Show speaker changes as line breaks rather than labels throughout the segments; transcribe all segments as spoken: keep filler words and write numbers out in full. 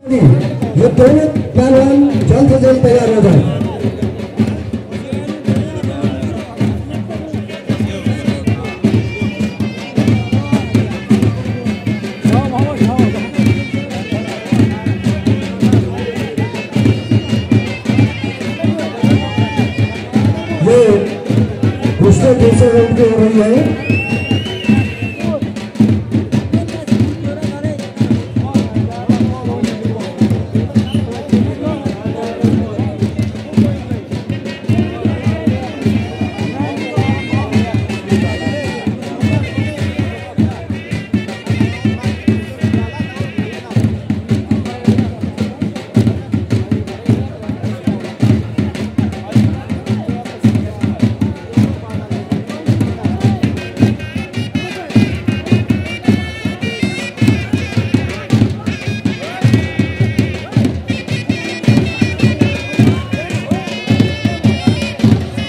ये दोनों पहलवान जल्द से जल्द तैयार हो जाए। ये दूसरे दूसरे राउंड की हो रही है।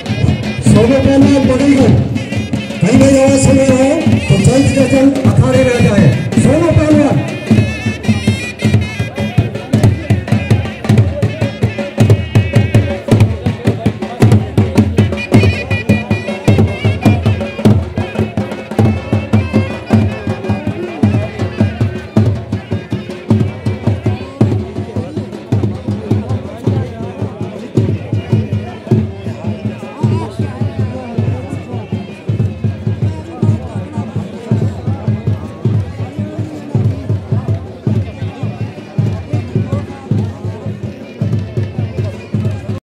पहले पकड़ी गए कहीं नहीं आवाज सुन रहे हो तो जल्द से जल्द अखाड़े